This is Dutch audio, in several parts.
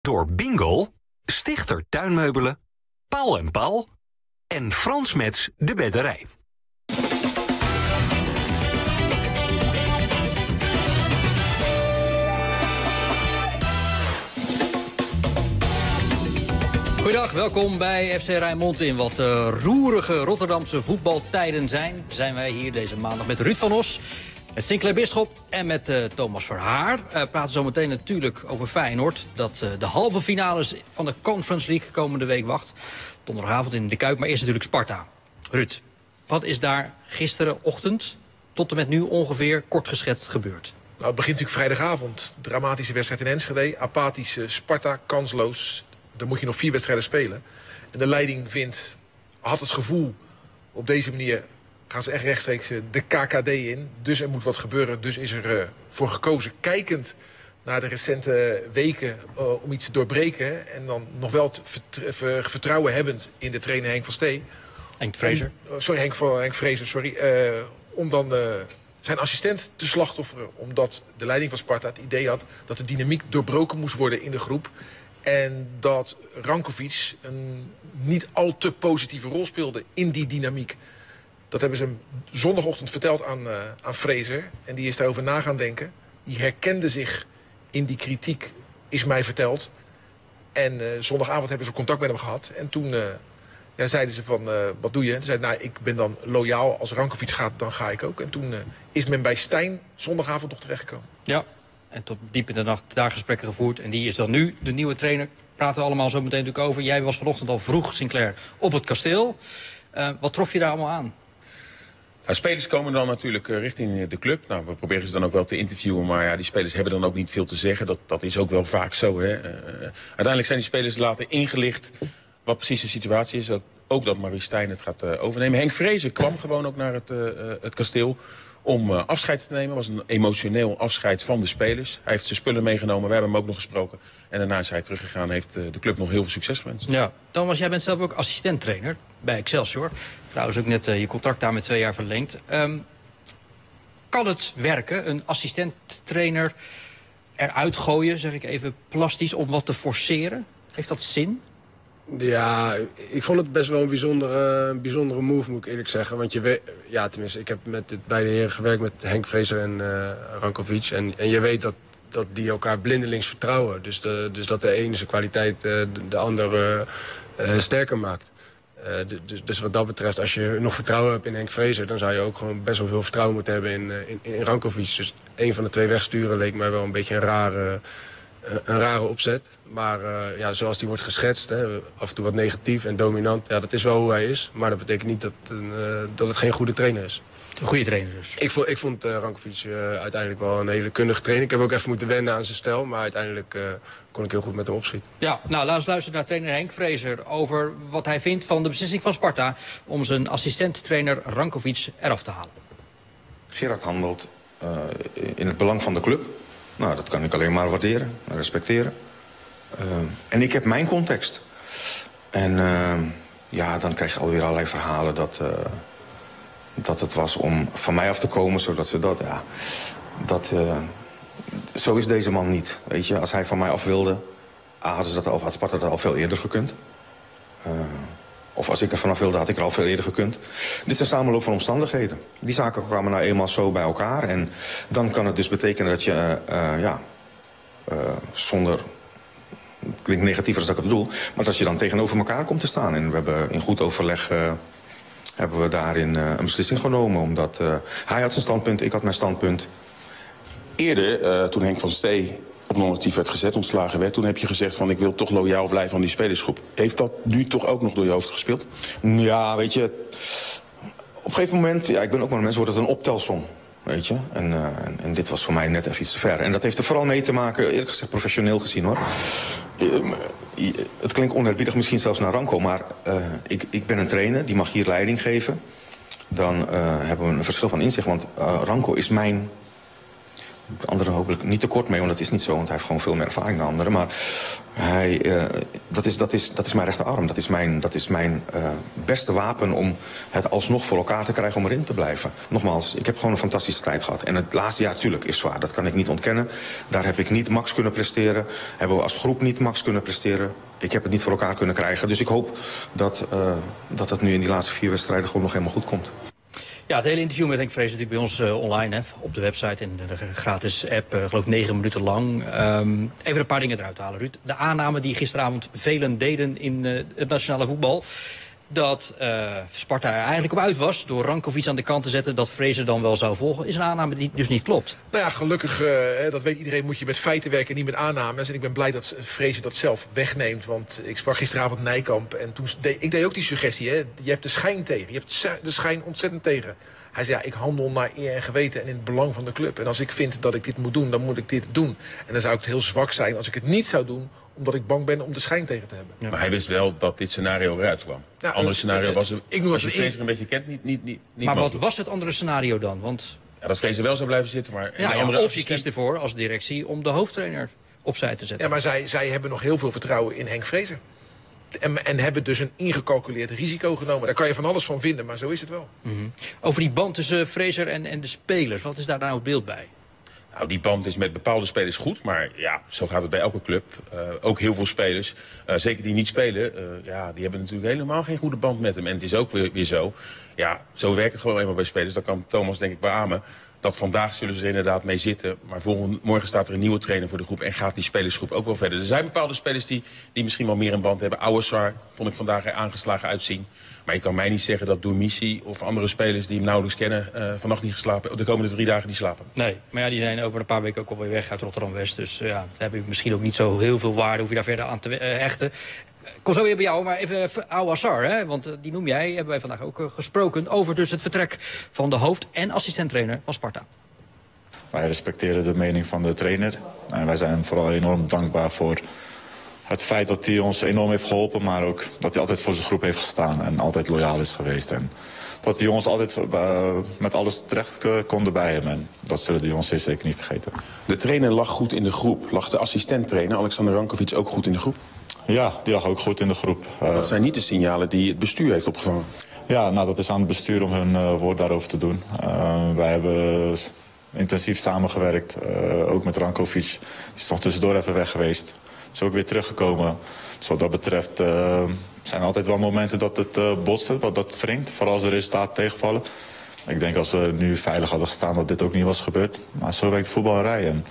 Door Bingle, Stichter Tuinmeubelen, Paul en Paul en Frans Mets de Bedderij. Goedendag, welkom bij FC Rijnmond. In wat roerige Rotterdamse voetbaltijden zijn wij hier deze maandag met Ruud van Os, met Sinclair Bisschop en met Thomas Verhaar. Praten zo meteen natuurlijk over Feyenoord, dat de halve finales van de Conference League komende week wacht. Donderdagavond in de Kuip, maar eerst natuurlijk Sparta. Ruud, wat is daar gisterenochtend tot en met nu ongeveer kort geschetst gebeurd? Nou, het begint natuurlijk vrijdagavond. Dramatische wedstrijd in Enschede. Apathisch Sparta, kansloos. Dan moet je nog 4 wedstrijden spelen. En de leiding had het gevoel, op deze manier gaan ze echt rechtstreeks de KKD in. Dus er moet wat gebeuren. Dus is er voor gekozen, kijkend naar de recente weken, om iets te doorbreken. En dan nog wel vertrouwen hebbend in de trainer Henk van Stee. Henk Vrezer. Henk Vrezer. Om dan zijn assistent te slachtofferen. Omdat de leiding van Sparta het idee had dat de dynamiek doorbroken moest worden in de groep. En dat Rankovic een niet al te positieve rol speelde in die dynamiek. Dat hebben ze hem zondagochtend verteld aan Fraser. En die is daarover na gaan denken. Die herkende zich in die kritiek, is mij verteld. En zondagavond hebben ze contact met hem gehad. En toen zeiden ze van, wat doe je? Ze zeiden, ik ben dan loyaal. Als Rankovic gaat, dan ga ik ook. En toen is men bij Stijn zondagavond nog terechtgekomen. Ja. En tot diep in de nacht daar gesprekken gevoerd. En die is dan nu de nieuwe trainer. Praten we allemaal zo meteen natuurlijk over. Jij was vanochtend al vroeg, Sinclair, op het kasteel. Wat trof je daar allemaal aan? Nou, spelers komen dan natuurlijk richting de club. Nou, we proberen ze dan ook wel te interviewen. Maar ja, die spelers hebben dan ook niet veel te zeggen. Dat is ook wel vaak zo. Hè. Uiteindelijk zijn die spelers later ingelicht wat precies de situatie is. Ook dat Maurice Stijn het gaat overnemen. Henk Vrezer kwam gewoon ook naar het kasteel om afscheid te nemen. Het was een emotioneel afscheid van de spelers. Hij heeft zijn spullen meegenomen, we hebben hem ook nog gesproken. En daarna is hij teruggegaan en heeft de club nog heel veel succes gewenst. Ja. Thomas, jij bent zelf ook assistent-trainer bij Excelsior. Trouwens ook net je contract daar met 2 jaar verlengd. Kan het werken, een assistent-trainer eruit gooien, zeg ik even plastisch, om wat te forceren? Heeft dat zin? Ja, ik vond het best wel een bijzondere move, moet ik eerlijk zeggen. Want je weet, ja, tenminste, ik heb met beide heren gewerkt, met Henk Vrezer en Rankovic. En je weet dat die elkaar blindelings vertrouwen. Dus dat de ene zijn kwaliteit de andere sterker maakt. Dus wat dat betreft, als je nog vertrouwen hebt in Henk Vrezer, dan zou je ook gewoon best wel veel vertrouwen moeten hebben in Rankovic. Dus een van de 2 wegsturen leek mij wel een beetje een rare opzet. Maar zoals die wordt geschetst, hè, af en toe wat negatief en dominant. Ja, dat is wel hoe hij is. Maar dat betekent niet dat het geen goede trainer is. Een goede trainer dus. Ik vond Rankovic uiteindelijk wel een hele kundige trainer. Ik heb ook even moeten wennen aan zijn stijl. Maar uiteindelijk kon ik heel goed met hem opschieten. Ja, nou laten we luisteren naar trainer Henk Vrezer over wat hij vindt van de beslissing van Sparta om zijn assistent-trainer Rankovic eraf te halen. Gerard handelt in het belang van de club. Nou, dat kan ik alleen maar waarderen en respecteren. En ik heb mijn context. En dan krijg je alweer allerlei verhalen dat het was om van mij af te komen, zodat ze zo is deze man niet. Weet je, als hij van mij af wilde, had Sparta dat al veel eerder gekund. Of als ik er vanaf wilde, had ik er al veel eerder gekund. Dit is een samenloop van omstandigheden. Die zaken kwamen nou eenmaal zo bij elkaar. En dan kan het dus betekenen dat je zonder, het klinkt negatiever als ik het bedoel, maar dat je dan tegenover elkaar komt te staan. En we hebben in goed overleg hebben we daarin een beslissing genomen. Omdat hij had zijn standpunt, ik had mijn standpunt. Eerder, toen Henk van Stee op non-actief werd gezet, ontslagen werd, toen heb je gezegd van ik wil toch loyaal blijven aan die spelersgroep. Heeft dat nu toch ook nog door je hoofd gespeeld? Ja, weet je, op een gegeven moment, ik ben ook maar een mens, wordt het een optelsom. Weet je, en dit was voor mij net even iets te ver. En dat heeft er vooral mee te maken, eerlijk gezegd professioneel gezien hoor. Het klinkt oneerbiedig misschien zelfs naar Ranko, maar ik ben een trainer, die mag hier leiding geven. Dan hebben we een verschil van inzicht, want Ranko is mijn de anderen hopelijk niet tekort mee, want dat is niet zo, want hij heeft gewoon veel meer ervaring dan anderen. Maar dat is mijn rechterarm. Dat is mijn beste wapen om het alsnog voor elkaar te krijgen om erin te blijven. Nogmaals, ik heb gewoon een fantastische tijd gehad. En het laatste jaar natuurlijk is zwaar, dat kan ik niet ontkennen. Daar heb ik niet max kunnen presteren. Hebben we als groep niet max kunnen presteren. Ik heb het niet voor elkaar kunnen krijgen. Dus ik hoop dat het nu in die laatste 4 wedstrijden gewoon nog helemaal goed komt. Ja, het hele interview met Henk Vrezer natuurlijk bij ons online, hè, op de website en de gratis app, geloof ik 9 minuten lang. Even een paar dingen eruit halen, Ruud. De aanname die gisteravond velen deden in het nationale voetbal, dat Sparta er eigenlijk op uit was door Rankovic aan de kant te zetten, dat Vrezer dan wel zou volgen, is een aanname die dus niet klopt. Nou ja, gelukkig, dat weet iedereen, moet je met feiten werken en niet met aannames. En ik ben blij dat Vrezer dat zelf wegneemt. Want ik sprak gisteravond Nijkamp en toen ik deed ook die suggestie. Hè, je hebt de schijn tegen. Je hebt de schijn ontzettend tegen. Hij zei, ja, ik handel naar eer en geweten en in het belang van de club. En als ik vind dat ik dit moet doen, dan moet ik dit doen. En dan zou het heel zwak zijn als ik het niet zou doen, omdat ik bang ben om de schijn tegen te hebben. Ja. Maar hij wist wel dat dit scenario eruit kwam. Ja, andere scenario was als je Vrezer een beetje kent, niet maar mogelijk. Wat was het andere scenario dan? Want ja, dat Vrezer wel zou blijven zitten. Maar of je kiest ervoor als directie om de hoofdtrainer opzij te zetten. Ja, maar zij hebben nog heel veel vertrouwen in Henk Vrezer. En hebben dus een ingecalculeerd risico genomen. Daar kan je van alles van vinden, maar zo is het wel. Mm-hmm. Over die band tussen Vrezer en de spelers, wat is daar nou het beeld bij? Nou, die band is met bepaalde spelers goed, maar ja, zo gaat het bij elke club. Ook heel veel spelers, zeker die niet spelen, die hebben natuurlijk helemaal geen goede band met hem. En het is ook weer zo, ja, zo werkt het gewoon eenmaal bij spelers. Dat kan Thomas denk ik beamen. Dat vandaag zullen ze er inderdaad mee zitten. Maar morgen staat er een nieuwe trainer voor de groep en gaat die spelersgroep ook wel verder. Er zijn bepaalde spelers die misschien wel meer een band hebben. Ouassar vond ik vandaag er aangeslagen uitzien. Maar je kan mij niet zeggen dat Doumissi of andere spelers die hem nauwelijks kennen vannacht niet geslapen, de komende 3 dagen niet slapen. Nee, maar ja, die zijn over een paar weken ook alweer weg uit Rotterdam-West. Dus ja, daar heb je misschien ook niet zo heel veel waarde, hoef je daar verder aan te hechten. Ik kom zo weer bij jou, maar even Ouassar, hè? Want die noem jij, hebben wij vandaag ook gesproken over dus het vertrek van de hoofd- en assistenttrainer van Sparta. Wij respecteren de mening van de trainer. En wij zijn vooral enorm dankbaar voor het feit dat hij ons enorm heeft geholpen, maar ook dat hij altijd voor zijn groep heeft gestaan en altijd loyaal is geweest. En dat die jongens altijd met alles terecht konden bij hem. En dat zullen de jongens zeker niet vergeten. De trainer lag goed in de groep. Lag de assistenttrainer Alexander Rankovic ook goed in de groep? Ja, die lag ook goed in de groep. Dat zijn niet de signalen die het bestuur heeft opgevangen. Ja, nou, dat is aan het bestuur om hun woord daarover te doen. Wij hebben intensief samengewerkt, ook met Rankovic. Die is nog tussendoor even weg geweest. Is ook weer teruggekomen. Dus wat dat betreft zijn er altijd wel momenten dat het botst, wat dat wringt. Vooral als de resultaten tegenvallen. Ik denk als we nu veilig hadden gestaan dat dit ook niet was gebeurd. Maar zo werkt de voetballerij. En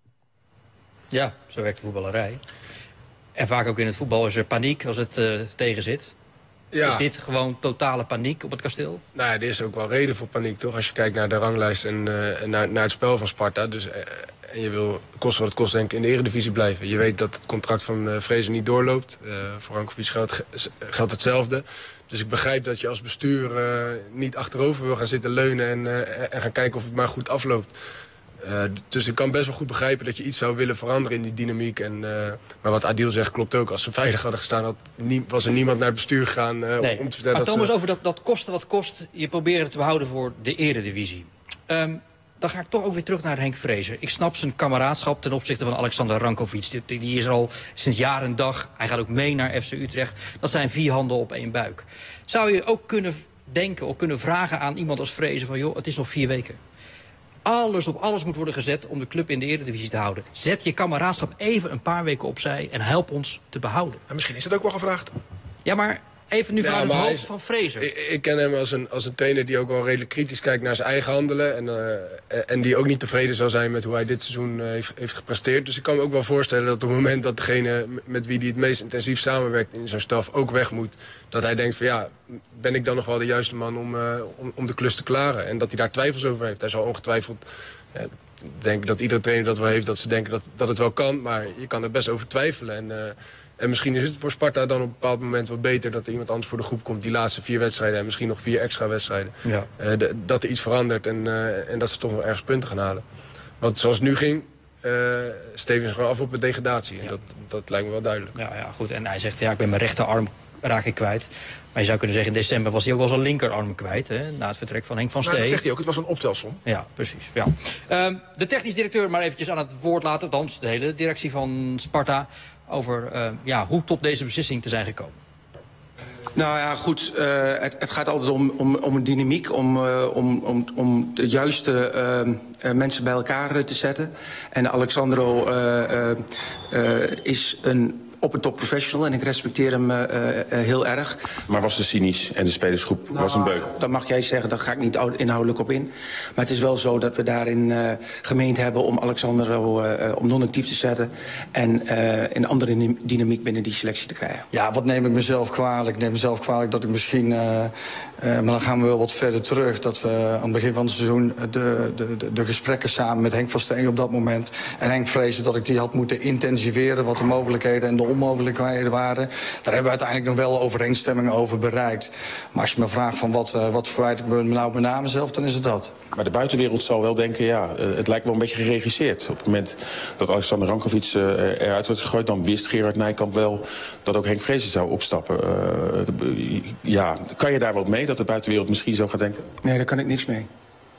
ja, zo werkt de voetballerij. En vaak ook in het voetbal is er paniek als het tegen zit. Ja. Is dit gewoon totale paniek op het kasteel? Nou ja, er is ook wel reden voor paniek, toch? Als je kijkt naar de ranglijst en naar het spel van Sparta. Dus, en je wil, kost wat het kost, denk ik, in de Eredivisie blijven. Je weet dat het contract van Vrezer niet doorloopt. Voor Rankovic geldt hetzelfde. Dus ik begrijp dat je als bestuur niet achterover wil gaan zitten leunen en gaan kijken of het maar goed afloopt. Dus ik kan best wel goed begrijpen dat je iets zou willen veranderen in die dynamiek. Maar wat Adil zegt klopt ook. Als ze veilig hadden gestaan, was er niemand naar het bestuur gegaan om te vertellen maar Thomas, over dat kosten wat kost, je probeert het te behouden voor de Eredivisie. Dan ga ik toch ook weer terug naar Henk Vrezer. Ik snap zijn kameraadschap ten opzichte van Alexander Rankovic. Die is er al sinds jaar en dag. Hij gaat ook mee naar FC Utrecht. Dat zijn 4 handen op 1 buik. Zou je ook kunnen denken of kunnen vragen aan iemand als Vrezer van, joh, het is nog 4 weken. Alles op alles moet worden gezet om de club in de Eredivisie te houden. Zet je kameraadschap even een paar weken opzij en help ons te behouden. En misschien is het ook wel gevraagd. Ja, maar even nu vanuit het hoofd van Vrezer. Ik ken hem als een trainer die ook wel redelijk kritisch kijkt naar zijn eigen handelen. En die ook niet tevreden zou zijn met hoe hij dit seizoen heeft gepresteerd. Dus ik kan me ook wel voorstellen dat op het moment dat degene met wie hij het meest intensief samenwerkt in zijn staf ook weg moet. Dat hij denkt van ja, ben ik dan nog wel de juiste man om de klus te klaren? En dat hij daar twijfels over heeft. Hij zal ongetwijfeld, denk dat iedere trainer dat wel heeft, dat ze denken dat het wel kan. Maar je kan er best over twijfelen. En misschien is het voor Sparta dan op een bepaald moment wat beter dat er iemand anders voor de groep komt. Die laatste 4 wedstrijden en misschien nog 4 extra wedstrijden. Ja. Dat er iets verandert en dat ze toch wel ergens punten gaan halen. Want zoals het nu ging, steven ze gewoon af op de degradatie. En dat lijkt me wel duidelijk. Ja, goed. En hij zegt, ja, ik ben mijn rechterarm raak ik kwijt. Maar je zou kunnen zeggen, in december was hij ook wel zijn linkerarm kwijt. Hè, na het vertrek van Henk van Stee. Dat zegt hij ook, het was een optelsom. Ja, precies. Ja. De technisch directeur maar eventjes aan het woord laten. Althans, de hele directie van Sparta. Over hoe tot deze beslissing te zijn gekomen. Nou ja, goed. Het gaat altijd om een dynamiek. Om de juiste mensen bij elkaar te zetten. En Alexandro is een top professional en ik respecteer hem heel erg. Maar was te cynisch en de spelersgroep was een beuk? Dat mag jij zeggen, daar ga ik niet inhoudelijk op in. Maar het is wel zo dat we daarin gemeend hebben om Alexandro om non-actief te zetten. En een andere dynamiek binnen die selectie te krijgen. Ja, wat neem ik mezelf kwalijk? Ik neem mezelf kwalijk dat ik misschien, maar dan gaan we wel wat verder terug, dat we aan het begin van het seizoen de gesprekken samen met Henk van Steen op dat moment en Henk Vrezen, dat ik die had moeten intensiveren, wat de mogelijkheden en de onmogelijkheden waren. Daar hebben we uiteindelijk nog wel overeenstemmingen over bereikt. Maar als je me vraagt van wat verwijt ik me nou met name zelf, dan is het dat. Maar de buitenwereld zal wel denken, het lijkt wel een beetje geregisseerd. Op het moment dat Alexander Rankovic eruit werd gegooid, dan wist Gerard Nijkamp wel dat ook Henk Vrezen zou opstappen. Kan je daar wat mee, dat de buitenwereld misschien zo gaat denken? Nee, daar kan ik niks mee.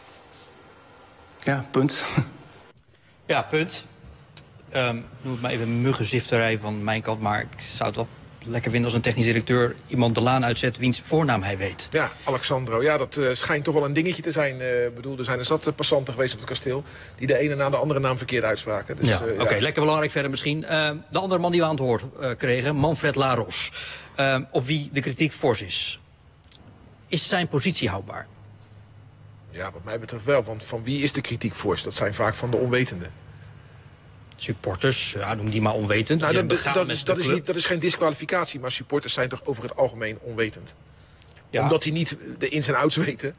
Ja, punt. Ja, punt. Noem het maar even muggenzifterij van mijn kant, maar ik zou het wel lekker vinden als een technisch directeur iemand de laan uitzet wiens voornaam hij weet. Ja, Alexandro. Ja, dat schijnt toch wel een dingetje te zijn. Er zijn een zat passanten geweest op het kasteel die de ene na de andere naam verkeerd uitspraken. Dus, Oké, lekker belangrijk verder misschien. De andere man die we aan het woord kregen, Manfred Laros. Op wie de kritiek fors is. Is zijn positie houdbaar? Ja, wat mij betreft wel. Want van wie is de kritiek fors? Dat zijn vaak van de onwetenden. Supporters, noem die maar onwetend. Nou, dat is geen disqualificatie, maar supporters zijn toch over het algemeen onwetend. Ja. Omdat die niet de ins en outs weten.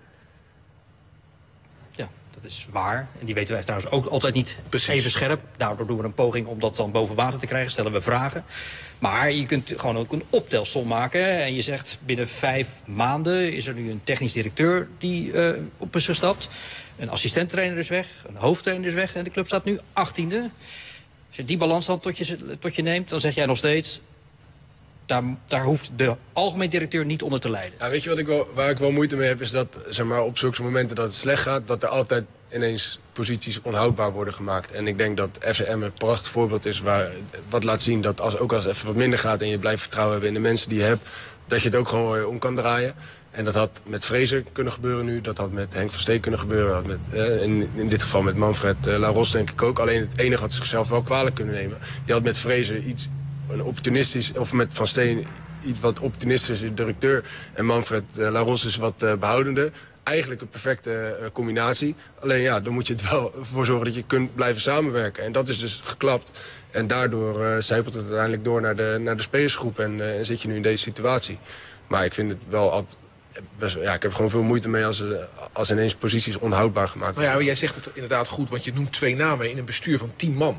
Ja, dat is waar. En die weten wij trouwens ook altijd niet even scherp. Daardoor doen we een poging om dat dan boven water te krijgen. Stellen we vragen. Maar je kunt gewoon ook een optelsom maken. En je zegt, binnen 5 maanden is er nu een technisch directeur die op is gestapt. Een assistenttrainer is weg, een hoofdtrainer is weg. En de club staat nu 18e. Als je die balans dan tot je neemt, dan zeg jij nog steeds, daar hoeft de algemeen directeur niet onder te lijden. Ja, weet je waar ik wel moeite mee heb, is dat zeg maar, op zulke momenten dat het slecht gaat, dat er altijd ineens posities onhoudbaar worden gemaakt. En ik denk dat FCM een prachtig voorbeeld is wat laat zien dat ook als het even wat minder gaat en je blijft vertrouwen hebben in de mensen die je hebt, dat je het ook gewoon om kan draaien. En dat had met Vrezen kunnen gebeuren nu. Dat had met Henk van Steen kunnen gebeuren. In dit geval met Manfred Laros denk ik ook. Alleen het enige had zichzelf wel kwalijk kunnen nemen. Je had met Vrezen een opportunistisch, of met Van Steen iets wat opportunistische directeur. En Manfred Laros is wat behoudender. Eigenlijk een perfecte combinatie. Alleen dan moet je het wel voor zorgen dat je kunt blijven samenwerken. En dat is dus geklapt. En daardoor zijpelt het uiteindelijk door naar de spelersgroep. En zit je nu in deze situatie. Maar ik vind het wel altijd... ik heb gewoon veel moeite mee als ineens posities onhoudbaar gemaakt worden. Nou ja, jij zegt het inderdaad goed, want je noemt 2 namen in een bestuur van 10 man.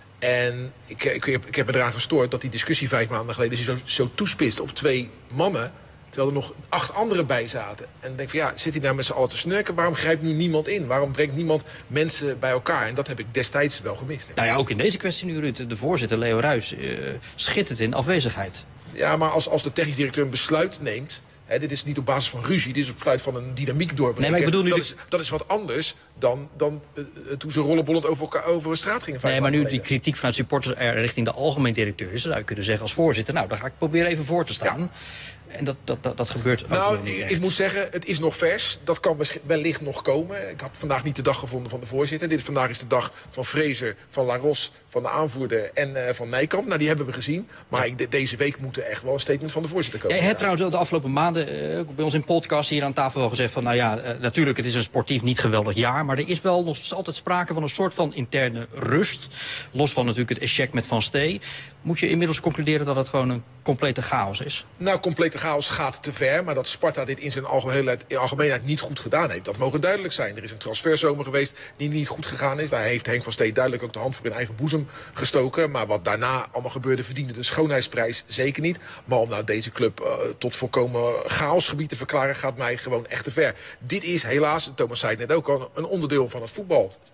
En ik heb me eraan gestoord dat die discussie 5 maanden geleden zo toespitst op 2 mannen, terwijl er nog 8 anderen bij zaten. En dan denk ik van zit hij daar met z'n allen te snurken? Waarom grijpt nu niemand in? Waarom brengt niemand mensen bij elkaar? En dat heb ik destijds wel gemist. Nou ja, ook in deze kwestie nu, Ruud. De voorzitter, Leo Ruijs, schittert in afwezigheid. Ja, maar als de technisch directeur een besluit neemt, dit is niet op basis van ruzie, dit is op besluit van een dynamiek doorbreken. Nee, maar ik bedoel nu dat is wat anders dan toen ze rollenbollend over de straat gingen. Nee, maar nu die kritiek vanuit supporters richting de algemeen directeur is, zou je kunnen zeggen als voorzitter, nou, dan ga ik proberen even voor te staan. Ja. En dat gebeurt ook nou, niet echt. Ik moet zeggen, het is nog vers. Dat kan wellicht nog komen. Ik had vandaag niet de dag gevonden van de voorzitter. Vandaag is de dag van Vrezen, van Laros, van de aanvoerder en van Nijkamp. Nou, die hebben we gezien. Maar deze week moet er echt wel een statement van de voorzitter komen. Jij hebt trouwens de afgelopen maanden bij ons in podcast hier aan tafel wel gezegd van, natuurlijk, het is een sportief niet geweldig jaar, maar er is wel nog altijd sprake van een soort van interne rust. Los van natuurlijk het échec met Van Stee. Moet je inmiddels concluderen dat het gewoon een complete chaos is? Nou, complete chaos gaat te ver. Maar dat Sparta dit in zijn algemeenheid niet goed gedaan heeft, dat mogen duidelijk zijn. Er is een transferzomer geweest die niet goed gegaan is. Daar heeft Henk van Stee duidelijk ook de hand voor in eigen boezem gestoken. Maar wat daarna allemaal gebeurde, verdiende de schoonheidsprijs zeker niet. Maar om nou deze club tot volkomen chaosgebied te verklaren, gaat mij gewoon echt te ver. Dit is helaas, Thomas zei het net ook al, een onderdeel van het voetbal.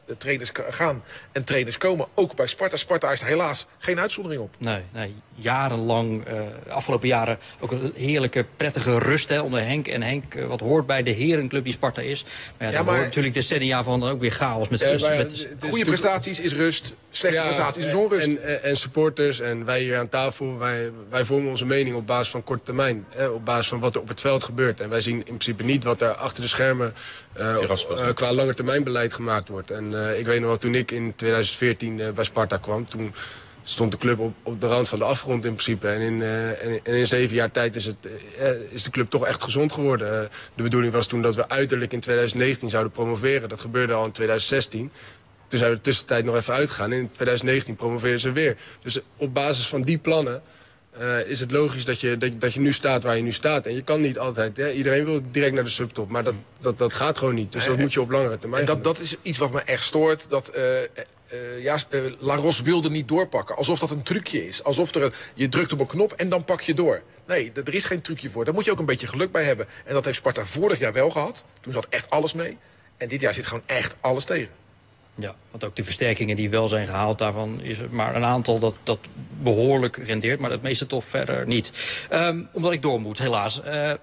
de trainers gaan en trainers komen. Ook bij Sparta. Sparta is er helaas geen uitzondering op. Nee, jarenlang, afgelopen jaren ook een heerlijke, prettige rust onder Henk. En Henk, wat hoort bij de herenclub die Sparta is. Maar ja, maar natuurlijk decennia van ook weer chaos. Goede prestaties is rust, slechte prestaties is onrust. En supporters en wij hier aan tafel, wij vormen onze mening op basis van korte termijn. Op basis van wat er op het veld gebeurt. En wij zien in principe niet wat er achter de schermen qua langetermijnbeleid gemaakt wordt. En ik weet nog wel, toen ik in 2014 bij Sparta kwam, toen stond de club op de rand van de afgrond in principe. En in 7 jaar tijd is de club toch echt gezond geworden. De bedoeling was toen dat we uiterlijk in 2019 zouden promoveren. Dat gebeurde al in 2016. Toen zijn we de tussentijd nog even uitgegaan. En in 2019 promoveerden ze weer. Dus op basis van die plannen is het logisch dat je nu staat waar je nu staat. En je kan niet altijd. Iedereen wil direct naar de subtop. Maar dat gaat gewoon niet. Dus dat moet je op langere termijn doen. Dat is iets wat me echt stoort. Dat Laros wilde niet doorpakken. Alsof dat een trucje is. Alsof je drukt op een knop en dan pak je door. Nee, er is geen trucje voor. Daar moet je ook een beetje geluk bij hebben. En dat heeft Sparta vorig jaar wel gehad. Toen zat echt alles mee. En dit jaar zit gewoon echt alles tegen. Ja, want ook de versterkingen die wel zijn gehaald, daarvan is er maar een aantal dat behoorlijk rendeert. Maar het meeste toch verder niet. Omdat ik door moet, helaas.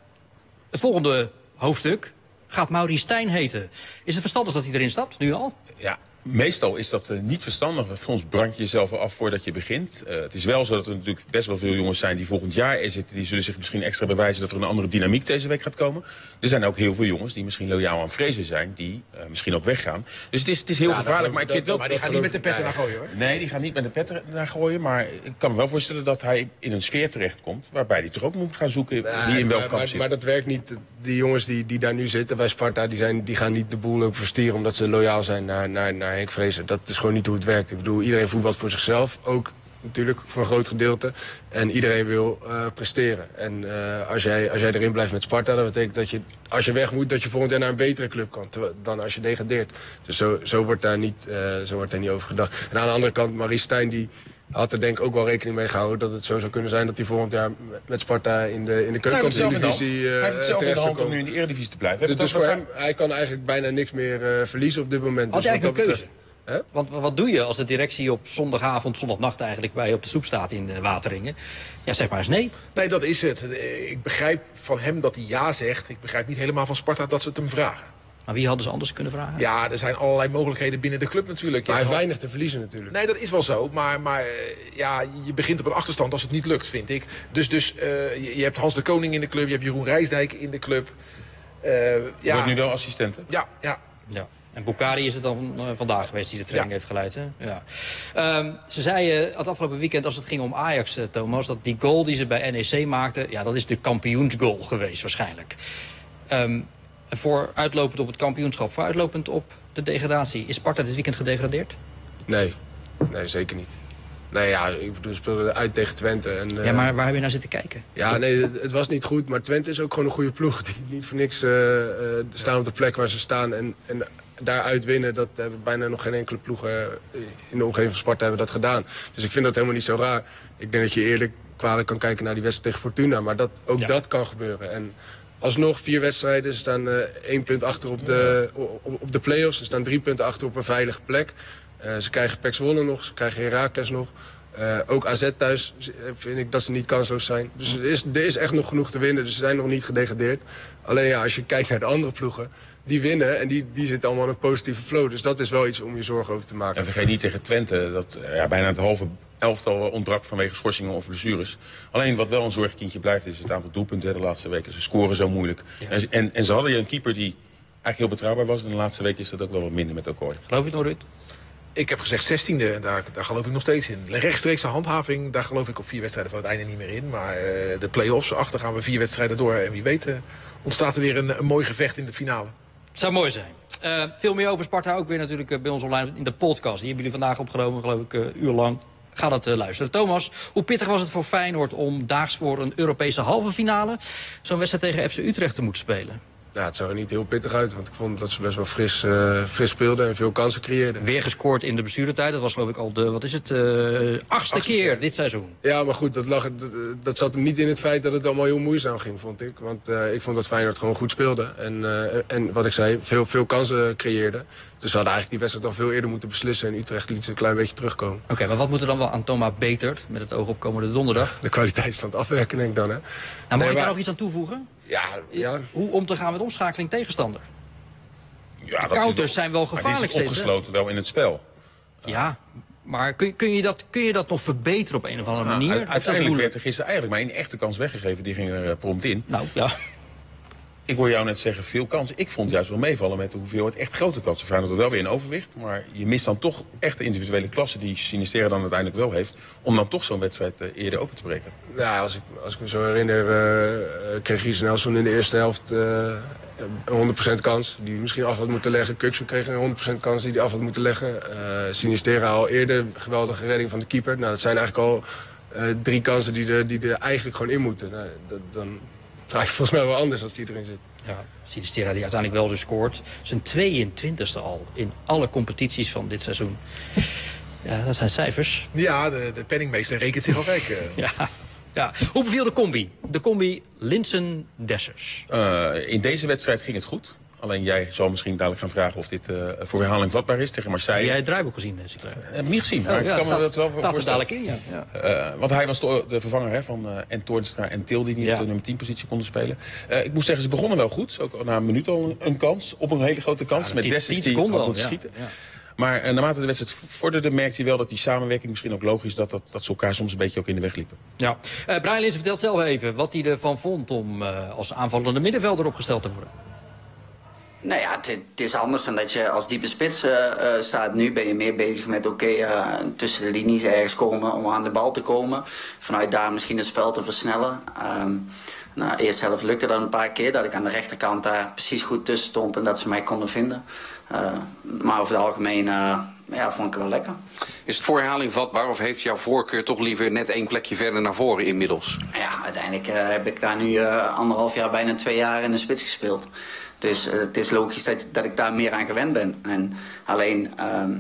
Het volgende hoofdstuk gaat Maurice Stijn heten. Is het verstandig dat hij erin stapt, nu al? Ja. Meestal is dat niet verstandig. Soms brand je jezelf af voordat je begint. Het is wel zo dat er natuurlijk best wel veel jongens zijn die volgend jaar er zitten. Die zullen zich misschien extra bewijzen dat er een andere dynamiek deze week gaat komen. Er zijn ook heel veel jongens die misschien loyaal aan Fraser zijn. Die misschien ook weggaan. Dus het is heel gevaarlijk. Maar ik vind wel. Maar die gaan niet met de petten naar gooien, hoor. Nee, die gaan niet met de petten naar gooien. Maar ik kan me wel voorstellen dat hij in een sfeer terechtkomt waarbij hij toch ook moet gaan zoeken wie in welk kamp zit. Maar dat werkt niet. Die jongens die daar nu zitten bij Sparta, die gaan niet de boel lopen verstieren omdat ze loyaal zijn naar Henk Fraser. Dat is gewoon niet hoe het werkt. Ik bedoel, iedereen voetbalt voor zichzelf. Ook natuurlijk voor een groot gedeelte. En iedereen wil presteren. En als jij erin blijft met Sparta, dat betekent dat je, als je weg moet, dat je volgend jaar naar een betere club kan. Dan als je degradeert. Dus zo wordt daar niet over gedacht. En aan de andere kant, Maurice Stijn, die had er denk ik ook wel rekening mee gehouden dat het zo zou kunnen zijn dat hij volgend jaar met Sparta in de keukenkampioen-divisie hij heeft het zelf in de hand om nu in de Eredivisie te blijven. Dus voor hem, hij kan eigenlijk bijna niks meer verliezen op dit moment. Had dus jij eigenlijk een keuze? Want wat doe je als de directie op zondagavond, zondagnacht eigenlijk bij je op de stoep staat in Wateringen? Ja, zeg maar eens nee. Nee, dat is het. Ik begrijp van hem dat hij ja zegt. Ik begrijp niet helemaal van Sparta dat ze het hem vragen. Maar wie hadden ze anders kunnen vragen? Ja, er zijn allerlei mogelijkheden binnen de club natuurlijk. Maar hij heeft weinig te verliezen natuurlijk. Nee, dat is wel zo. Maar ja, je begint op een achterstand als het niet lukt, vind ik. Dus je hebt Hans de Koning in de club. Je hebt Jeroen Rijsdijk in de club. Wordt nu wel assistent, hè? Ja. En Boukari is het dan vandaag geweest die de training heeft geleid. Hè? Ja. Ze zeiden het afgelopen weekend als het ging om Ajax, Thomas, dat die goal die ze bij NEC maakten, ja, dat is de kampioensgoal geweest waarschijnlijk. Voor uitlopend op het kampioenschap, voor uitlopend op de degradatie. Is Sparta dit weekend gedegradeerd? Nee, zeker niet. Nee, ja, ik bedoel, speelden uit tegen Twente. En, ja, maar waar heb je naar zitten kijken? Ja, nee, het was niet goed. Maar Twente is ook gewoon een goede ploeg. Die niet voor niks staan op de plek waar ze staan. En daaruit winnen, dat hebben bijna nog geen enkele ploeg in de omgeving van Sparta hebben dat gedaan. Dus ik vind dat helemaal niet zo raar. Ik denk dat je eerlijk kwalijk kan kijken naar die wedstrijd tegen Fortuna. Maar dat kan gebeuren. En alsnog 4 wedstrijden. Ze staan 1 punt achter op de play-offs. Ze staan 3 punten achter op een veilige plek. Ze krijgen PEC Zwolle nog, ze krijgen Heracles nog. Ook AZ thuis vind ik dat ze niet kansloos zijn. Dus er is echt nog genoeg te winnen, dus ze zijn nog niet gedegradeerd. Alleen ja, als je kijkt naar de andere ploegen, die winnen en die zitten allemaal in een positieve flow. Dus dat is wel iets om je zorgen over te maken. En vergeet niet tegen Twente dat bijna het halve elftal ontbrak vanwege schorsingen of blessures. Alleen wat wel een zorgkindje blijft is het aantal doelpunten de laatste weken. Ze scoren zo moeilijk. Ja. En ze hadden een keeper die eigenlijk heel betrouwbaar was. En de laatste week is dat ook wel wat minder met Okoye. Geloof je het nog, Ruud? Ik heb gezegd 16e en daar geloof ik nog steeds in. Rechtstreekse handhaving, daar geloof ik op 4 wedstrijden van het einde niet meer in. Maar de play-offs, achter gaan we 4 wedstrijden door. En wie weet ontstaat er weer een mooi gevecht in de finale. Het zou mooi zijn. Veel meer over Sparta ook weer natuurlijk bij ons online in de podcast. Die hebben jullie vandaag opgenomen, geloof ik, uurlang. Ga dat luisteren. Thomas, hoe pittig was het voor Feyenoord om daags voor een Europese halve finale zo'n wedstrijd tegen FC Utrecht te moeten spelen? Ja, het zag er niet heel pittig uit, want ik vond dat ze best wel fris speelden en veel kansen creëerden. Weer gescoord in de blessuretijd. Dat was geloof ik al de, 8e keer dit seizoen. Ja, maar goed, dat zat hem niet in het feit dat het allemaal heel moeizaam ging, vond ik. Want ik vond dat Feyenoord gewoon goed speelde. En wat ik zei, veel kansen creëerde. Dus ze hadden eigenlijk die wedstrijd al veel eerder moeten beslissen. En Utrecht liet ze een klein beetje terugkomen. Oké, maar wat moet er dan wel aan Thomas beter met het oog op komende donderdag? De kwaliteit van het afwerken, denk ik dan, hè. Nou, mag ik daar nog iets aan toevoegen? Ja. Hoe om te gaan met omschakeling tegenstander? Ja, counters zijn wel gevaarlijk. Maar die is opgesloten wel in het spel. Ja, maar kun je dat nog verbeteren op een of andere manier? Uiteindelijk werd er gisteren eigenlijk maar één echte kans weggegeven. Die ging er prompt in. Nou, ja. Ik hoor jou net zeggen, veel kansen. Ik vond juist wel meevallen met de hoeveelheid echt grote kansen. Feyenoord had wel weer een overwicht. Maar je mist dan toch echt de individuele klasse die Sinisterra dan uiteindelijk wel heeft. Om dan toch zo'n wedstrijd eerder open te breken. Ja, als ik me zo herinner, kreeg Ries Nelson in de eerste helft 100% kans. Die misschien af had moeten leggen. Kuksu kreeg een 100% kans die hij af had moeten leggen. Sinisterra al eerder, geweldige redding van de keeper. Nou, dat zijn eigenlijk al 3 kansen die er eigenlijk gewoon in moeten. Nou, dan vraag je volgens mij wel anders als die erin zit. Ja, Sinisterra die uiteindelijk wel dus scoort. Zijn 22e al in alle competities van dit seizoen. Ja, dat zijn cijfers. Ja, de penningmeester rekent zich al rijk. Ja. Hoe beviel de combi? De combi Linssen-Dessers. In deze wedstrijd ging het goed. Alleen jij zal misschien dadelijk gaan vragen of dit voor herhaling vatbaar is tegen Marseille. Heb jij het draaiboek gezien, Sinclair? Heb ik niet gezien, maar ik kan me dat wel voorstellen. Dadelijk in, ja. Want hij was de vervanger van en Toornstra en Til die niet op de nummer 10 positie konden spelen. Ik moet zeggen, ze begonnen wel goed. Ook na een minuut al een kans, op een hele grote kans. Met Dessers die had moeten schieten. Ja. Maar naarmate de wedstrijd vorderde, merkte hij wel dat die samenwerking misschien ook logisch dat ze elkaar soms een beetje ook in de weg liepen. Ja. Brian Linssen vertelt zelf even wat hij ervan vond om als aanvallende middenvelder opgesteld te worden. Nou ja, het is anders dan dat je als diepe spits staat. Nu ben je meer bezig met tussen de linies ergens komen om aan de bal te komen. Vanuit daar misschien het spel te versnellen. Eerst helft lukte dat een paar keer. Dat ik aan de rechterkant daar precies goed tussen stond en dat ze mij konden vinden. Maar over het algemeen vond ik het wel lekker. Is het voor herhaling vatbaar of heeft jouw voorkeur toch liever net 1 plekje verder naar voren inmiddels? Ja, uiteindelijk heb ik daar nu 1,5 jaar, bijna 2 jaar in de spits gespeeld. Dus het is logisch dat ik daar meer aan gewend ben. En alleen,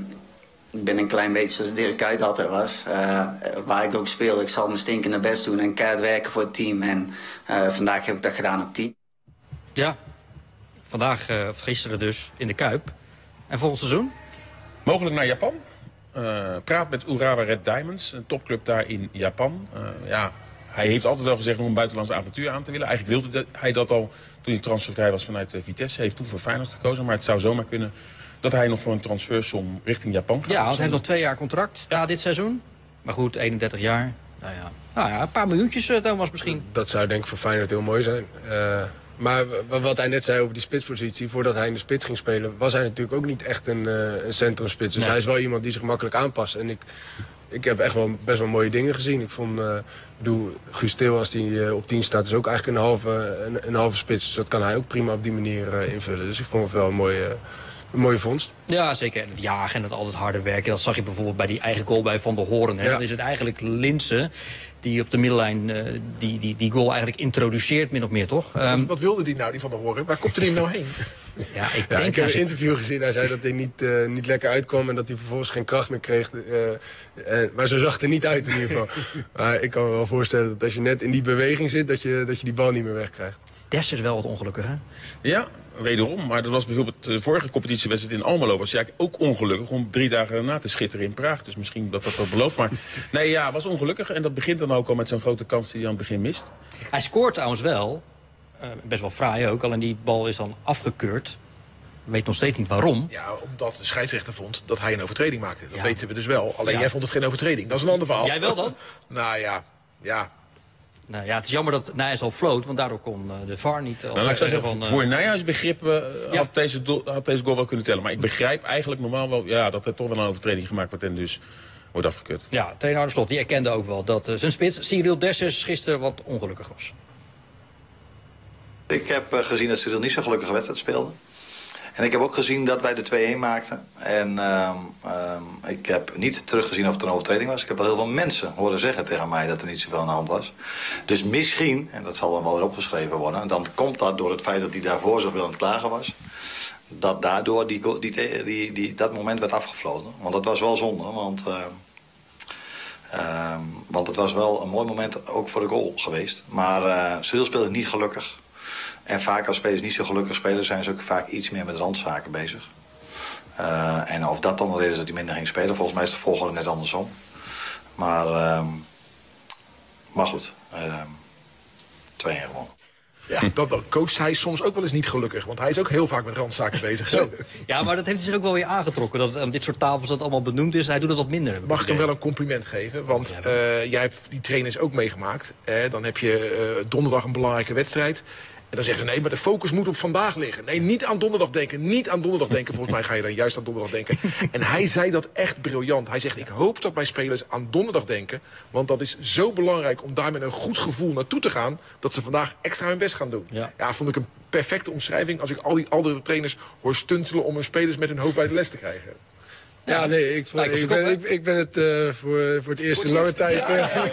ik ben een klein beetje zoals Dirk Kuyt altijd was. Waar ik ook speel, ik zal mijn stinkende best doen en keihard werken voor het team. En vandaag heb ik dat gedaan op 10. Ja, vandaag, of gisteren dus, in de Kuip. En volgend seizoen? Mogelijk naar Japan. Praat met Urawa Red Diamonds, een topclub daar in Japan. Hij heeft altijd wel gezegd om een buitenlandse avontuur aan te willen. Eigenlijk wilde hij dat al toen hij transfervrij was vanuit Vitesse. Hij heeft toen voor Feyenoord gekozen. Maar het zou zomaar kunnen dat hij nog voor een transfersom richting Japan gaat. Ja, want hij heeft nog 2 jaar contract na dit seizoen. Maar goed, 31 jaar. Nou ja, een paar miljoentjes, Thomas, misschien. Dat zou denk ik voor Feyenoord heel mooi zijn. Maar wat hij net zei over die spitspositie, voordat hij in de spits ging spelen, was hij natuurlijk ook niet echt een centrumspits. Dus hij is wel iemand die zich makkelijk aanpast. En ik heb echt wel best wel mooie dingen gezien. Ik vond, Guus Til, als hij op 10 staat, is ook eigenlijk een halve spits. Dus dat kan hij ook prima op die manier invullen. Dus ik vond het wel een mooie vondst. Ja, zeker. En het jagen en het altijd harder werken. Dat zag je bijvoorbeeld bij die eigen goal bij Van der Hoorn. Ja. Dan is het eigenlijk Linssen die op de middenlijn die goal eigenlijk introduceert, min of meer, toch? Wat wilde die nou, die Van der Hoorn? Waar kopte hij hem nou heen? Ja, ik heb een interview gezien. Hij zei dat hij niet lekker uitkwam en dat hij vervolgens geen kracht meer kreeg. Maar zo zag het er niet uit in ieder geval. Maar ik kan me wel voorstellen dat als je net in die beweging zit, dat je die bal niet meer wegkrijgt. Dessers is wel wat ongelukkig, hè? Ja, wederom. Maar dat was bijvoorbeeld de vorige competitiewedstrijd in Almelo. Was hij eigenlijk ook ongelukkig om 3 dagen daarna te schitteren in Praag. Dus misschien dat belooft. Maar nee, ja, was ongelukkig. En dat begint dan ook al met zo'n grote kans die hij aan het begin mist. Hij scoort trouwens wel. Best wel fraai ook. Alleen die bal is dan afgekeurd. Weet nog steeds niet waarom. Ja, omdat de scheidsrechter vond dat hij een overtreding maakte. Dat weten we dus wel. Alleen jij vond het geen overtreding. Dat is een ander verhaal. Jij wel dan? Nou ja. Nou ja, het is jammer dat Nijhuis al floot, want daardoor kon de VAR niet... Voor Nijhuis begrippen had deze goal wel kunnen tellen. Maar ik begrijp eigenlijk normaal wel dat er toch wel een overtreding gemaakt wordt en dus wordt afgekeurd. Ja, trainer Arne Slot, die erkende ook wel dat zijn spits Cyril Dessers gisteren wat ongelukkig was. Ik heb gezien dat Cyril niet zo'n gelukkige wedstrijd speelde. En ik heb ook gezien dat wij de 2-1 maakten. En ik heb niet teruggezien of het een overtreding was. Ik heb wel heel veel mensen horen zeggen tegen mij dat er niet zoveel aan de hand was. Dus misschien, en dat zal dan wel weer opgeschreven worden... dan komt dat door het feit dat hij daarvoor zoveel aan het klagen was... dat daardoor dat moment werd afgefloten. Want dat was wel zonde, want het was wel een mooi moment ook voor de goal geweest. Maar Sevilla speelde niet gelukkig. En vaak als spelers niet zo gelukkig spelen... zijn ze ook vaak iets meer met randzaken bezig. En of dat dan de reden is dat hij minder ging spelen... volgens mij is de volgorde net andersom. Maar goed, 2-1 gewonnen. Ja, dat coacht hij soms ook wel eens niet gelukkig. Want hij is ook heel vaak met randzaken bezig. Zo. Ja, maar dat heeft zich ook wel weer aangetrokken. Dat aan dit soort tafels dat allemaal benoemd is. Hij doet het wat minder. Mag ik hem wel een compliment geven? Want jij hebt die trainers ook meegemaakt. Dan heb je donderdag een belangrijke wedstrijd. En dan zeggen ze, nee, maar de focus moet op vandaag liggen. Nee, niet aan donderdag denken, niet aan donderdag denken. Volgens mij ga je dan juist aan donderdag denken. En hij zei dat echt briljant. Hij zegt, ik hoop dat mijn spelers aan donderdag denken. Want dat is zo belangrijk om daar met een goed gevoel naartoe te gaan... dat ze vandaag extra hun best gaan doen. Ja, vond ik een perfecte omschrijving... als ik al die andere trainers hoor stuntelen om hun spelers met hun hoofd bij de les te krijgen. Ja, nee, ik ben het voor het eerst in lange tijd...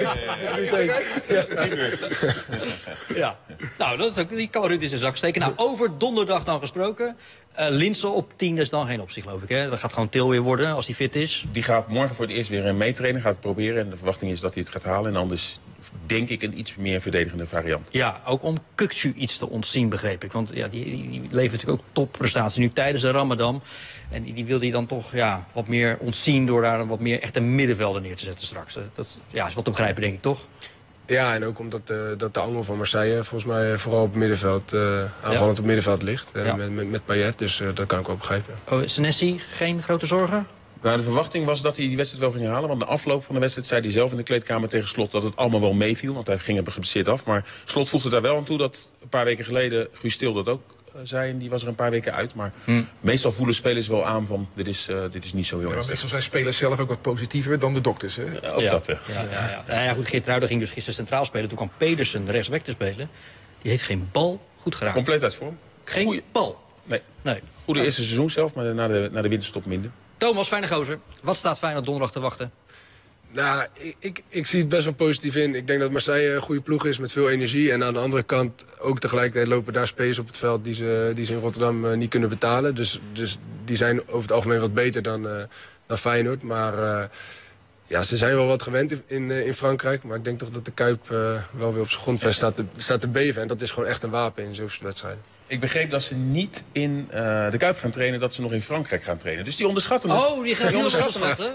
Ja, nou, die kan Ruud in zijn zak steken. Nou, over donderdag dan gesproken. Linssen op 10 is dan geen optie, geloof ik. Hè? Dat gaat gewoon Til weer worden, als hij fit is. Die gaat morgen voor het eerst weer meetrainen, gaat het proberen. En de verwachting is dat hij het gaat halen. En anders denk ik een iets meer verdedigende variant. Ja, ook om Kukçu iets te ontzien, begreep ik. Want ja, die levert natuurlijk ook topprestatie nu tijdens de Ramadan. En die wil hij dan toch wat meer ontzien... door daar een wat meer echt een middenvelder neer te zetten straks. Dat is wat te begrijpen, denk ik, toch? Ja, en ook omdat dat de angel van Marseille volgens mij vooral op het middenveld, aanvallend op het middenveld ligt. Met Payet, dus dat kan ik wel begrijpen. Oh, Senesi, geen grote zorgen? Nou, de verwachting was dat hij die wedstrijd wel ging halen. Want de afloop van de wedstrijd zei hij zelf in de kleedkamer tegen Slot... dat het allemaal wel meeviel, want hij ging er geblesseerd af. Maar Slot voegde daar wel aan toe dat een paar weken geleden Guus Til dat ook zei. En die was er een paar weken uit. Maar meestal voelen spelers wel aan van dit is niet zo heel ernstig. Meestal zijn spelers zelf ook wat positiever dan de dokters, hè? Ja, ook dat, Ja, goed, Geertruiden ging dus gisteren centraal spelen. Toen kwam Pedersen rechtsback te spelen. Die heeft geen bal goed geraakt. Compleet uit vorm. Geen bal. Nee. Goede eerste seizoen zelf, maar na de winterstop minder. Thomas, fijne gozer. Wat staat Feyenoord donderdag te wachten? Nou, ik zie het best wel positief in. Ik denk dat Marseille een goede ploeg is met veel energie. En aan de andere kant ook tegelijkertijd lopen daar spelers op het veld... die ze in Rotterdam niet kunnen betalen. Dus die zijn over het algemeen wat beter dan Feyenoord. Maar ze zijn wel wat gewend in Frankrijk. Maar ik denk toch dat de Kuip wel weer op zijn grondvest staat te beven. En dat is gewoon echt een wapen in zo'n wedstrijden. Ik begreep dat ze niet in de Kuip gaan trainen, dat ze nog in Frankrijk gaan trainen. Dus die onderschatten het. Oh, die gaan heel onderschatten.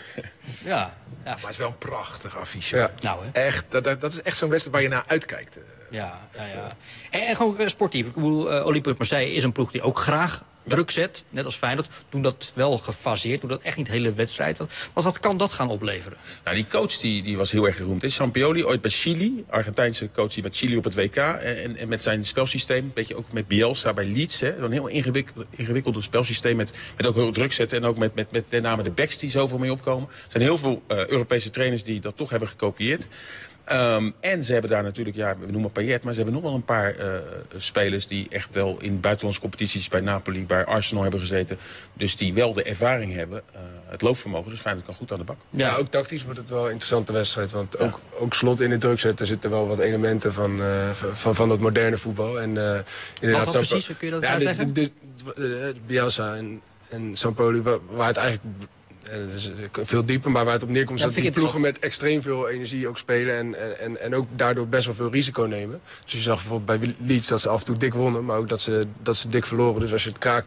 Ja. Maar het is wel een prachtig affiche. Ja. Nou, hè? Echt, dat is echt zo'n wedstrijd waar je naar uitkijkt. Ja. En gewoon sportief. Ik bedoel, Olympique Marseille is een ploeg die ook graag druk zet. Net als Feyenoord. Doen dat wel gefaseerd. Doen dat echt niet de hele wedstrijd. Wat kan dat gaan opleveren? Nou, die coach die was heel erg geroemd. Sampaoli, ooit bij Chili. Argentijnse coach die met Chili op het WK. En met zijn spelsysteem. Een beetje ook met Bielsa bij Leeds. Hè. Een heel ingewikkelde spelsysteem. Met ook heel druk zetten. En ook met met name de backs die zoveel mee opkomen. Er zijn heel veel Europese trainers die dat toch hebben gekopieerd. En ze hebben daar natuurlijk, we noemen Payet, maar ze hebben nog wel een paar spelers die echt wel in buitenlandse competities bij Napoli, bij Arsenal hebben gezeten. Dus die wel de ervaring hebben, het loopvermogen. Dus Feyenoord kan goed aan de bak. Ja, ook tactisch wordt het wel een interessante wedstrijd. Want ook Slot in het druk zetten zitten wel wat elementen van dat moderne voetbal. En, inderdaad, wat precies, kun je dat uitleggen? Bielsa en Sampaoli, waar het eigenlijk... Het is veel dieper, maar waar het op neerkomt... is dat die ploegen met extreem veel energie ook spelen... en ook daardoor best wel veel risico nemen. Dus je zag bijvoorbeeld bij Leeds dat ze af en toe dik wonnen... maar ook dat ze dik verloren. Dus als je het kraakt,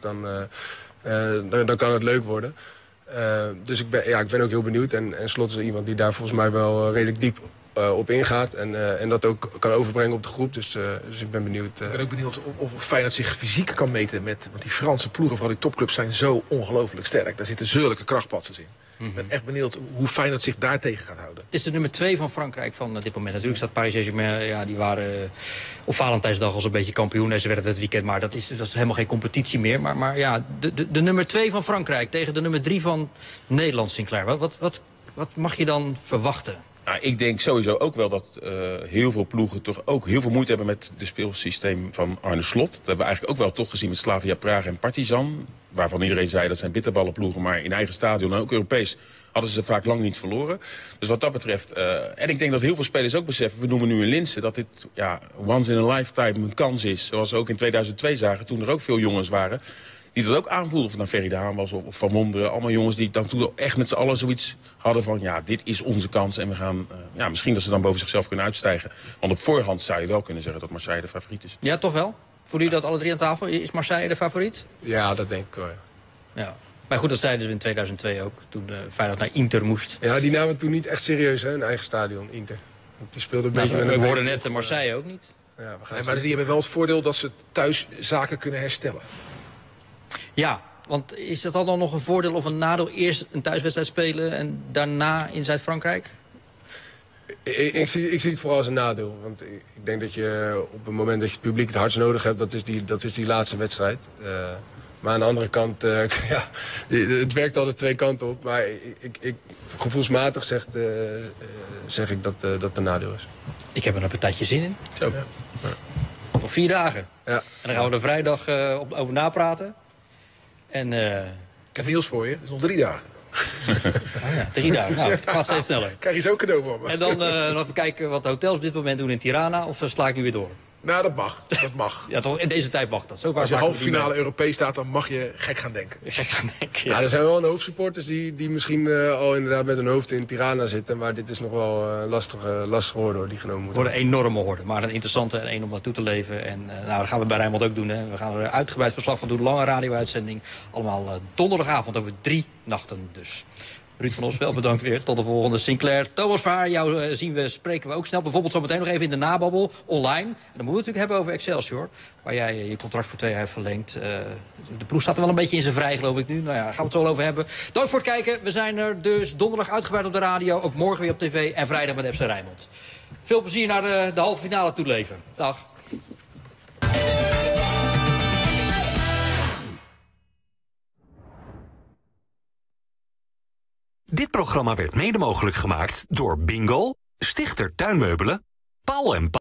dan kan het leuk worden. Dus ik ben ook heel benieuwd. En Slot is iemand die daar volgens mij wel redelijk diep op ingaat. En dat ook kan overbrengen op de groep. Dus ik ben benieuwd. Ik ben ook benieuwd of Feyenoord zich fysiek kan meten met... want die Franse ploegen van die topclubs zijn zo ongelooflijk sterk. Daar zitten zulke krachtpatsers in. Ik ben echt benieuwd hoe Feyenoord zich daartegen gaat houden. Het is de nummer 2 van Frankrijk van dit moment. Natuurlijk staat Paris Saint-Germain, die waren op Valentijnsdag als een beetje kampioen. En ze werden het weekend, maar dat is helemaal geen competitie meer. Maar de nummer 2 van Frankrijk tegen de nummer 3 van Nederland, Sinclair. Wat mag je dan verwachten? Nou, ik denk sowieso ook wel dat heel veel ploegen toch ook heel veel moeite hebben met het speelsysteem van Arne Slot. Dat hebben we eigenlijk ook wel toch gezien met Slavia Praag en Partizan. Waarvan iedereen zei dat zijn bitterballenploegen, maar in eigen stadion en ook Europees hadden ze vaak lang niet verloren. Dus wat dat betreft, en ik denk dat heel veel spelers ook beseffen, we noemen nu een Linse, dat dit once in a lifetime een kans is. Zoals we ook in 2002 zagen, toen er ook veel jongens waren die dat ook aanvoelden. Of het nou Ferry de Haan was of Van Wonderen. Allemaal jongens die dan toen echt met z'n allen zoiets hadden van, ja, dit is onze kans. En we gaan, misschien dat ze dan boven zichzelf kunnen uitstijgen. Want op voorhand zou je wel kunnen zeggen dat Marseille de favoriet is. Ja, toch wel? Voelen jullie dat alle drie aan tafel? Is Marseille de favoriet? Ja, dat denk ik wel. Ja. Maar goed, dat zeiden ze in 2002 ook. Toen Feyenoord naar Inter moest. Ja, die namen toen niet echt serieus, hè, hun eigen stadion, Inter. Want die speelde een beetje met een... We hoorden net Marseille ook niet. Ja, maar die hebben wel het voordeel dat ze thuis zaken kunnen herstellen. Ja, want is dat dan nog een voordeel of een nadeel? Eerst een thuiswedstrijd spelen en daarna in Zuid-Frankrijk? Ik zie het vooral als een nadeel. Want ik denk dat je op het moment dat je het publiek het hardst nodig hebt, dat is die laatste wedstrijd. Maar aan de andere kant, het werkt altijd twee kanten op. Maar gevoelsmatig zeg ik dat dat een nadeel is. Ik heb er een patatje zin in. Zo. Ja. Nog 4 dagen. Ja. En dan gaan we er vrijdag over napraten. En, ik heb nieuws voor je, het is nog 3 dagen. 3 dagen. Nou, het gaat steeds sneller. Krijg je zo cadeau van me. En dan even kijken wat de hotels op dit moment doen in Tirana. Of sla ik nu weer door? Nou, dat mag. Dat mag. Ja, toch, in deze tijd mag dat. Als je halve finale Europees staat, dan mag je gek gaan denken. Gek gaan denken, ja. Er zijn wel een hoop supporters die misschien al inderdaad met hun hoofd in Tirana zitten. Maar dit is nog wel lastig hoor, die genomen moeten worden. Een enorme horde, maar een interessante en één om naartoe te leven. En dat gaan we bij Rijnmond ook doen. Hè. We gaan er uitgebreid verslag van doen. Lange radio-uitzending. Allemaal donderdagavond over 3 nachten dus. Ruud van Os, wel bedankt weer. Tot de volgende. Sinclair, Thomas Verhaar, jou spreken we ook snel. Bijvoorbeeld zometeen nog even in de nababbel, online. En dan moeten we het natuurlijk hebben over Excelsior. Waar jij je contract voor 2 jaar hebt verlengd. De ploeg staat er wel een beetje in zijn vrij, geloof ik nu. Nou ja, daar gaan we het zo wel over hebben. Dank voor het kijken. We zijn er dus donderdag uitgebreid op de radio. Ook morgen weer op tv. En vrijdag met FC Rijnmond. Veel plezier naar de halve finale toeleven. Dag. Dit programma werd mede mogelijk gemaakt door Bingo, Stichter Tuinmeubelen, Paul en Paul.